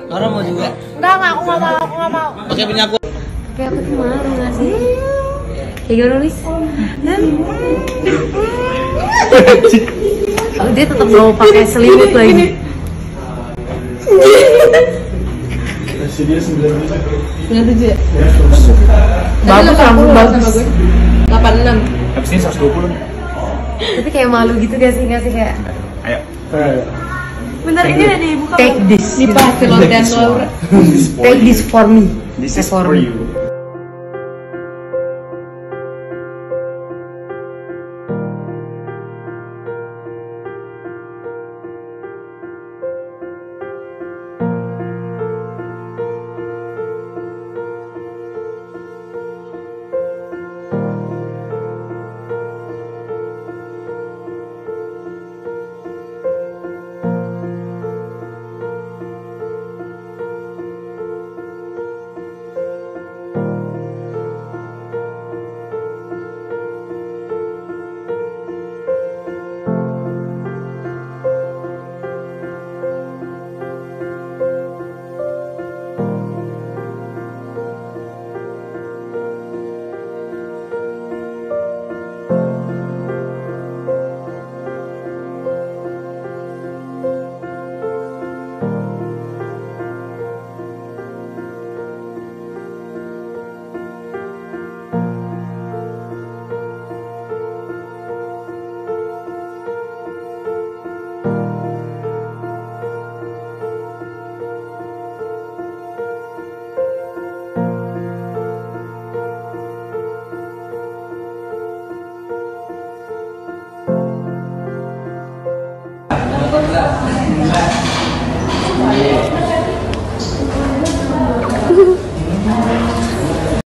Orang mau juga? Enggak, aku nggak mau, aku nggak mau. Oke, punya aku. Tapi aku tuh malu nggak sih? Kayak gimana, Lis? Oh, dia tetap mau pakai selimut lagi. Dia 97 ya? Bagus, langsung bagus. 86. Habis ini 120. Tapi kayak malu gitu gak sih kayak. Ayo. Bentar, ini udah dibuka. Take this. Di pasir dan Laura. Take this for me. This is for you.